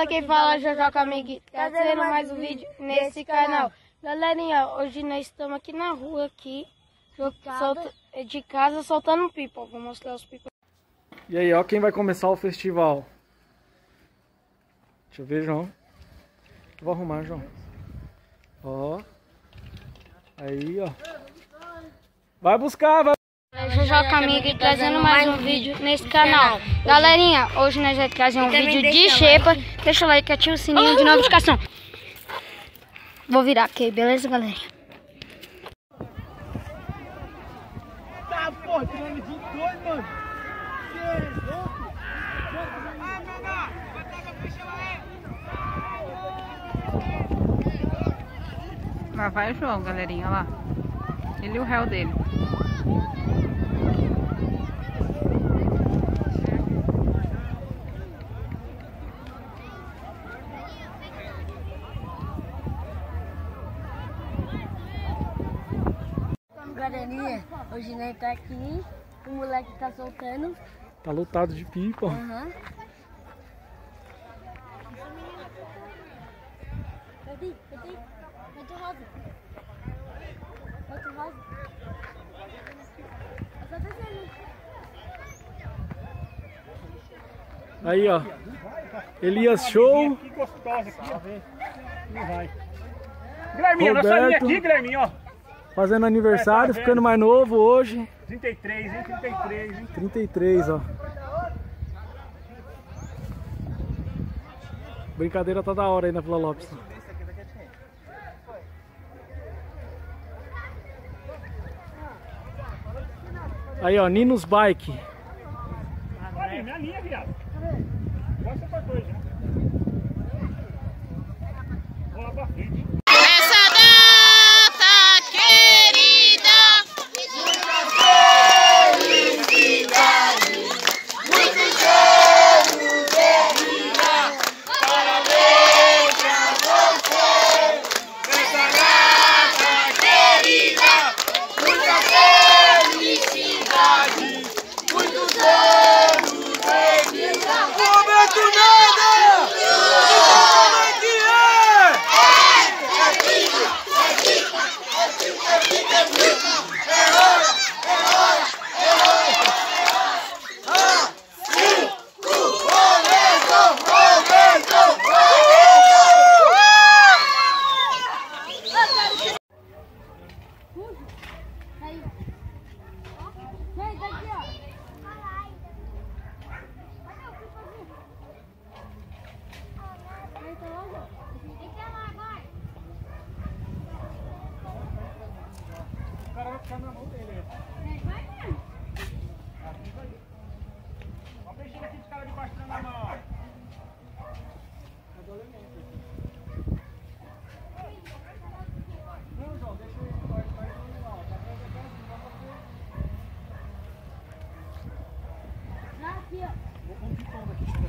Fala quem fala, Jojoca Amiguito, trazendo mais um vídeo nesse canal. Galerinha, hoje nós estamos aqui na rua, de casa, soltando pipa. Vou mostrar os pipas. E aí, ó, quem vai começar o festival? Deixa eu ver, João. Vou arrumar, João. Ó. Aí, ó. Vai buscar, vai. Jojoca Amiguito, trazendo mais um vídeo nesse canal. Galerinha, hoje nós vamos trazer um vídeo de xepa. Deixa o like, ativa o sininho de notificação. Vou virar aqui, beleza, galerinha? Tá, porra, tirando de dois, mano. Lá vai o João, galerinha, lá. Ele e o réu dele. Galerinha, hoje nós tá aqui, o moleque tá soltando. Tá lotado de pipa. Aham. Cadê? Outro rosa. Outro rosa. Eu tô descendo. Aí, ó. Elias Show. Que gostosa aqui, ó. Vai. Guilherminho, nossa linha aqui, Guilherminho, ó. Fazendo aniversário, ficando mais novo hoje. 33, hein? 33, hein? 33, ó. Brincadeira tá da hora aí na Vila Lopes. Aí, ó, Ninos Bike. Olha, minha linha, viado. Agora você partou já. Vou lá pra frente. O cara vai ficar na mão dele. Olha o peixinho aqui de cara de baixo na mão, ó. Não, João, deixa ele vai lá, ó. Tá pra jogar assim, pra você. Aqui, ó. Vou pôr um pipão daqui de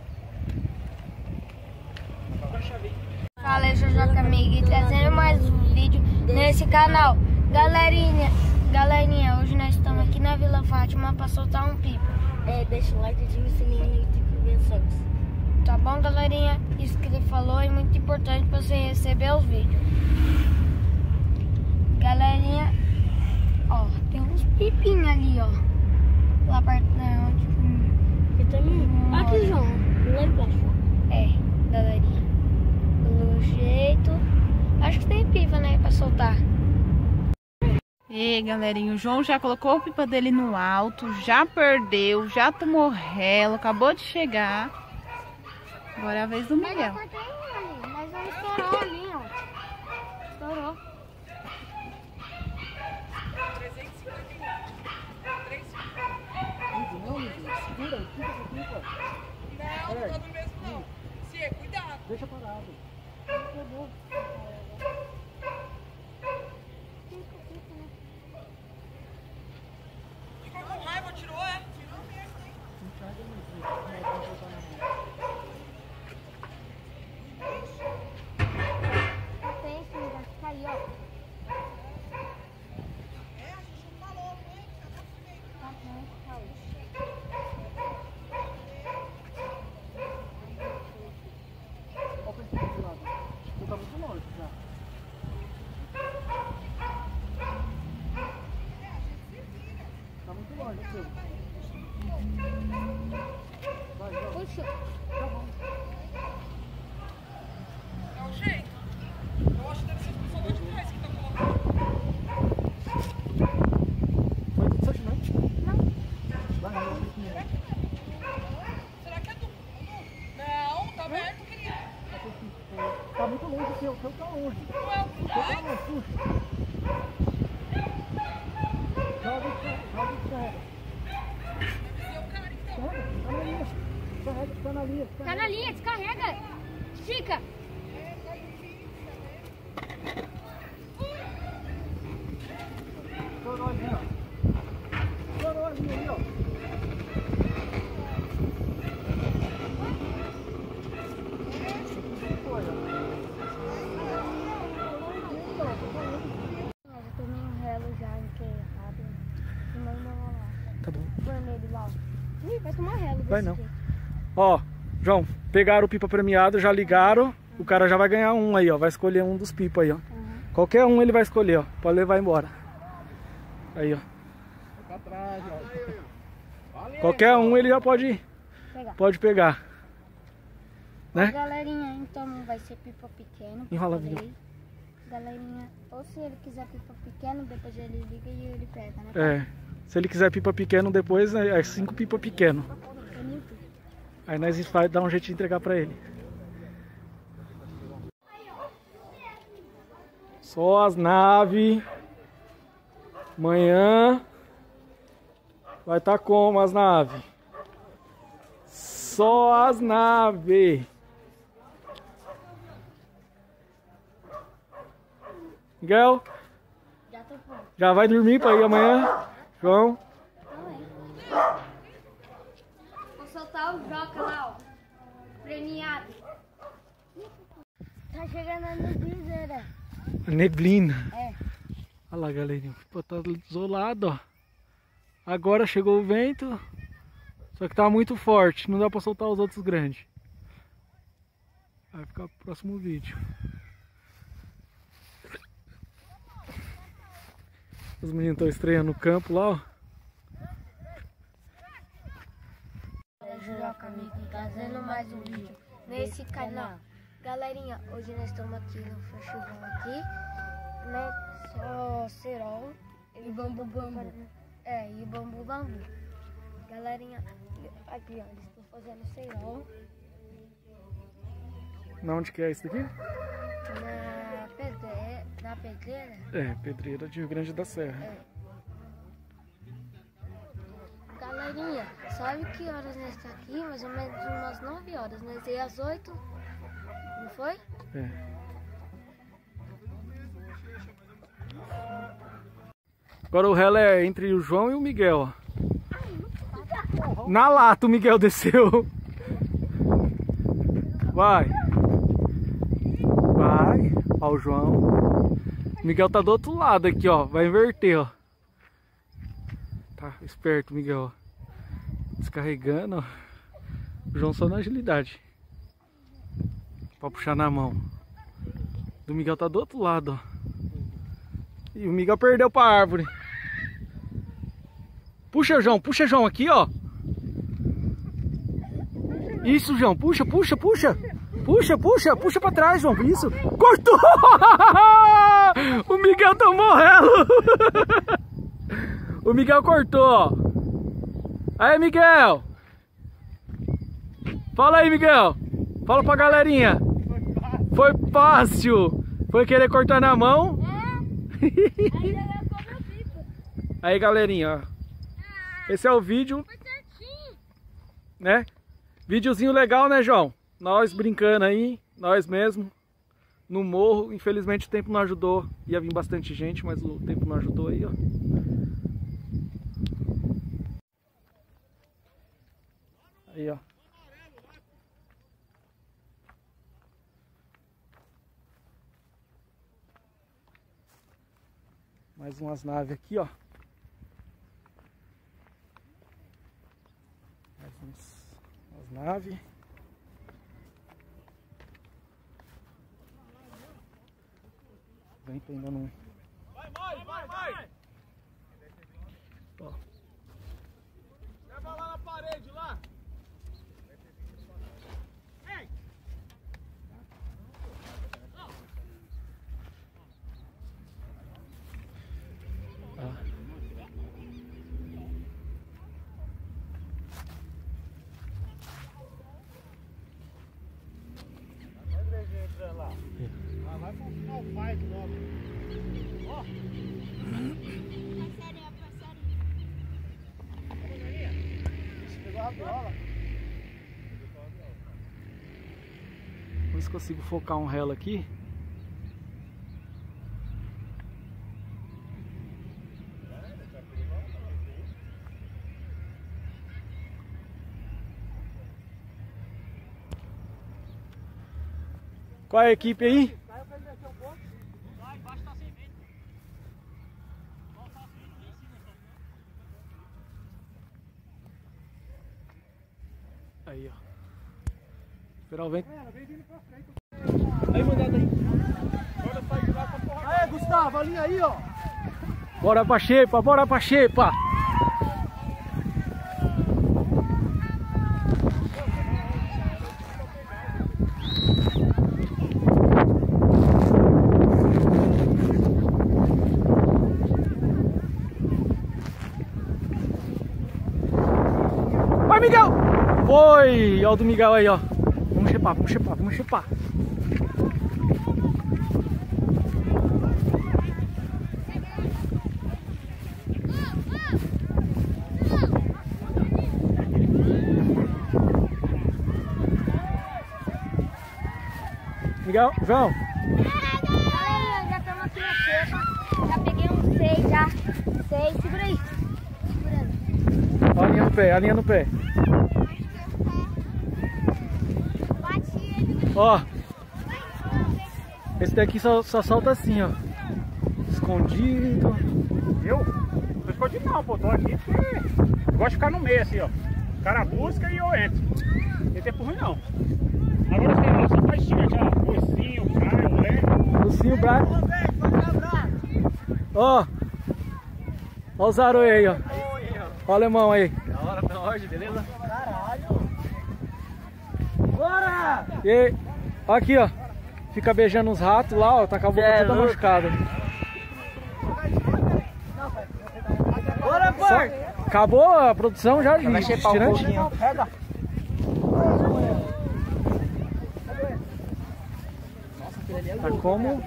trás. Fala, Jojoca Amiguito, trazendo mais um vídeo nesse canal. Galerinha, hoje nós estamos aqui na Vila Fátima para soltar um pipa. Deixa o like, ativa o sininho e convenções. Tá bom, galerinha? Isso que ele falou é muito importante para você receber os vídeos. Galerinha, ó, tem uns pipinhos ali, ó. Lá perto da onde. Eu também. Aqui, João. Lá embaixo. Galerinha. Pelo jeito. Acho que tem pipa, né? Pra soltar. E galerinha, o João já colocou a pipa dele no alto, já perdeu, já tomou relo, acabou de chegar. Agora é a vez do Miguel. Mas não estourou ali, ó. Estourou. Não, não tô no mesmo não. Cia, cuidado. Deixa parado. Ficou com raiva, tirou, é? Tirou mesmo, hein? Tem sim, caiu, ó. Tá muito longe, seu. Puxa. É o jeito. Eu acho que deve ser as pessoas lá de trás que estão colocando. Foi tudo certo, não? Não. Vai, vai, vai. Será que é do... Não, tá aberto, querido. Tá muito longe o seu tá longe. Não é o O seu tá longe, puxa. Joga e descarrega. Carrega, tá na linha. Tá na linha, descarrega. Estica. Estourou ali, ó. Estourou ali, ó. Mas eu tomei um relo já enterrado. Senão não vai lá. Tá bom. Põe nele lá. Ih, vai tomar relo. Vai desse não. jeito. Ó, João, pegaram o pipa premiado, já ligaram. O cara já vai ganhar um aí, ó. Vai escolher um dos pipas aí, ó. Qualquer um ele vai escolher, ó. Pode levar embora. Aí, ó. Qualquer um ele já pode pegar. Né? Galerinha, então vai ser pipa pequeno. Enrola, falei. Vitor. Galerinha, ou se ele quiser pipa pequeno, depois ele liga e ele pega, né? É. Se ele quiser pipa pequeno depois, né, é 5 pipa pequeno. Bonito. Aí nós vai dar um jeito de entregar pra ele. Só as naves. Amanhã vai estar como as naves? Só as naves. Miguel, Já tô pronto. já vai dormir pra ir amanhã? João? Vou soltar o Joca lá, ó. Premiado. Tá chegando a neblineira. Neblina. É. Olha lá, galerinha. Pô, tá isolado, ó. Agora chegou o vento. Só que tá muito forte. Não dá pra soltar os outros grandes. Vai ficar pro próximo vídeo. Os meninos estão estreando no campo lá, ó. Joca, amigo, trazendo mais um vídeo nesse canal. Galerinha, hoje nós estamos aqui no festival aqui, né? Só cerol e bambu bambu. É, e bambu bambu. Galerinha, aqui ó, eles estão fazendo cerol Na onde que é isso daqui? na pedreira. É, Pedreira de Rio Grande da Serra. Galerinha, sabe que horas nós estamos aqui? Mais ou menos umas 9 horas. Nós ia às 8, não foi? É. Agora o relo é entre o João e o Miguel, ó. Na lata o Miguel desceu. Vai. Vai. Ó o João. O Miguel tá do outro lado aqui, ó. Vai inverter, ó. Tá esperto, Miguel. Descarregando, ó. O João só na agilidade. Pra puxar na mão. O Miguel tá do outro lado, ó. E o Miguel perdeu pra árvore. Puxa, João, aqui, ó. Isso, João, puxa, puxa, puxa. Puxa, puxa, puxa pra trás, João, isso. Cortou! O Miguel tomou relo. O Miguel cortou, ó. Aí, Miguel. Fala aí, Miguel. Fala pra galerinha. Foi fácil. Foi querer cortar na mão. Aí, galerinha, ó. Esse é o vídeo, né? Videozinho legal, né, João? Nós brincando aí, nós mesmo, no morro. Infelizmente o tempo não ajudou. Ia vir bastante gente, mas o tempo não ajudou aí, ó. Aí, ó. Mais umas naves aqui, ó. Mais umas naves. O vento ainda não... Vai! Ó. Pegou a rabiola. Vamos ver se consigo focar um relo aqui. Qual é a equipe aí? Aí, ó. Esperar o vento. Aí, mandado aí. Aí, Gustavo, ali aí, ó. Bora pra xepa, bora pra xepa. Vai, Miguel! Foi! Olha o do Miguel aí, ó. Vamos chepar, vamos chepar, vamos chepar. Miguel, João. Galera, já estamos aqui na xepa. Já peguei uns 6 já. 6, segura aí. Segurando. Ó a linha no pé, a linha no pé. Ó. Esse daqui só salta assim, ó. Escondido. Eu? Não tô escondido não, pô. Tô aqui porque gosto de ficar no meio assim, ó. O cara busca e eu entro. Não tem tempo ruim não. Agora tem lá só faixinha já. Ursinho, praia, lé. Ursinho, braço. Ó. Ó os aroios aí, ó. Ó o alemão aí. Da hora, tá hoje, beleza? Bora! E aí, ó aqui, ó. Fica beijando os ratos lá, ó. Tá com a boca toda machucada. Bora, Só... Acabou a produção já de vai chepar um pouquinho. Pega. Tá como?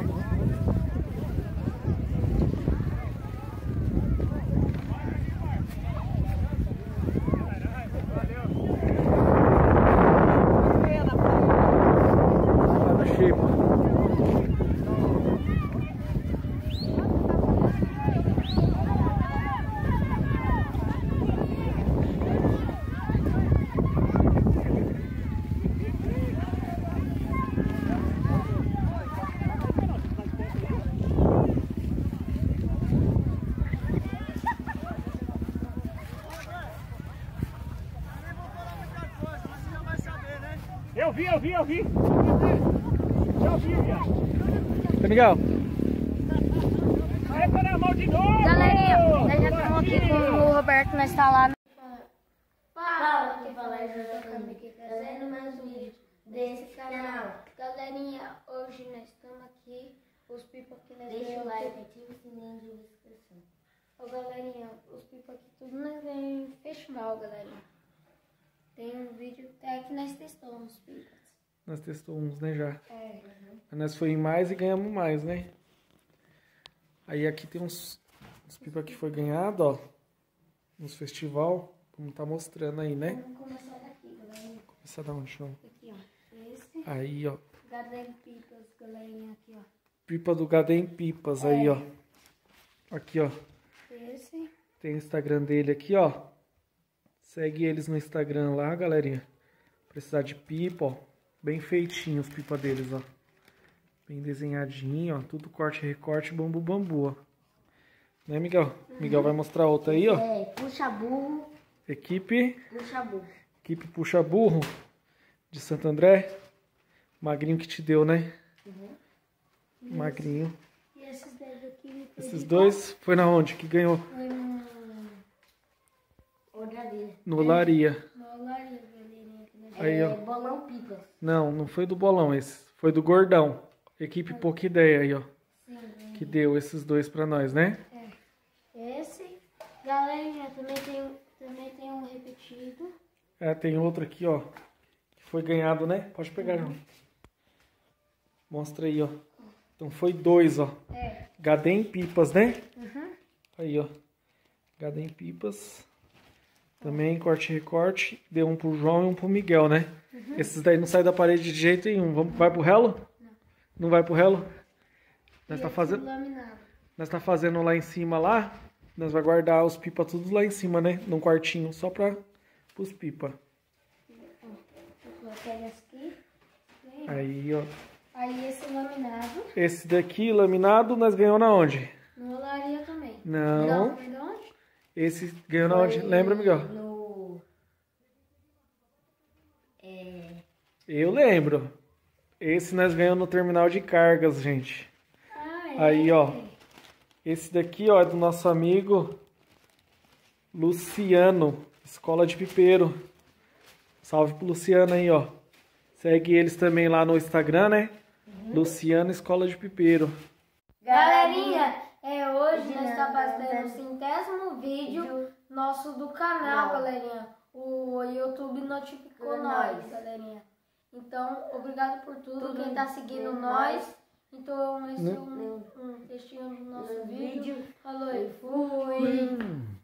Cada xepa. Eu vi. Eu vi, viado. Tá, Miguel? Eita na mão de novo! Galerinha, nós já estamos aqui com o Roberto, nós tá lá. Fala, que fala é Jota Câmara aqui trazendo mais um vídeo desse canal. Galerinha, hoje nós estamos aqui, os pipa que nós Deixa o like, ativa o sininho de inscrição. Ô galerinha, os pipa aqui tudo nós ganhamos em festival, galerinha. Tem um vídeo até que nós testamos os pipas. Nós testamos uns, né, já. É. Nós foi em mais e ganhamos mais, né? Aí aqui tem uns pipa que foi ganhado, ó. Nos festival. Vamos tá mostrando aí, né? Vamos começar daqui, galerinha. Começar da onde, João? Aqui, ó. Esse. Aí, ó. Gadem Pipas, galerinha, aqui, ó. Pipa do Gadem Pipas, aí, ó. Aqui, ó. Esse. Tem o Instagram dele aqui, ó. Segue eles no Instagram lá, galerinha. Precisar de pipa, ó. Bem feitinho os pipa deles, ó. Bem desenhadinho, ó. Tudo corte, recorte, bambu, bambu, ó. Né, Miguel? Miguel vai mostrar outra aí, ó. É, puxa burro, Equipe puxa burro. Puxa Burro de Santo André. Magrinho que te deu, né? Magrinho. E esses dois aqui. Esses dois foi na onde que ganhou? Foi no... Outra vez. No Olaria. Na olaria, galerinha. Que nós... Aí, ó. Bolão pipas. Não foi do bolão esse. Foi do gordão. Equipe Pouca Ideia aí, ó. Sim, Que deu esses dois pra nós, né? esse. Galerinha, também tem um repetido. É, tem outro aqui, ó. Que foi ganhado, né? Pode pegar, João. Mostra aí, ó. Então foi 2, ó. É. Gadem Pipas, né? Uhum. Aí, ó. Gadem Pipas. Também corte e recorte. Deu um pro João e um pro Miguel, né? Esses daí não saem da parede de jeito nenhum. Vai pro relo? Não vai pro relo? Nós tá fazendo lá em cima lá. Nós vai guardar os pipa tudo lá em cima, né? Num quartinho, só pros pipa. Aí, ó. Aí esse laminado. Esse daqui, laminado, nós ganhamos na onde? No olaria também. Não. Foi de onde? Esse ganhou na onde? Lembra, Miguel? Eu lembro. Esse nós ganhamos no terminal de cargas, gente. Aí, ó. Esse daqui, ó, é do nosso amigo Luciano, Escola de Pipeiro. Salve pro Luciano aí, ó. Segue eles também lá no Instagram, né? Luciano Escola de Pipeiro. Galerinha, hoje nós estamos fazendo o 50º vídeo nosso do canal, galerinha. O YouTube notificou nós, galerinha. Então, obrigado por tudo. Quem tá seguindo nós. Então, esse é um textinho do nosso vídeo. Falou e fui!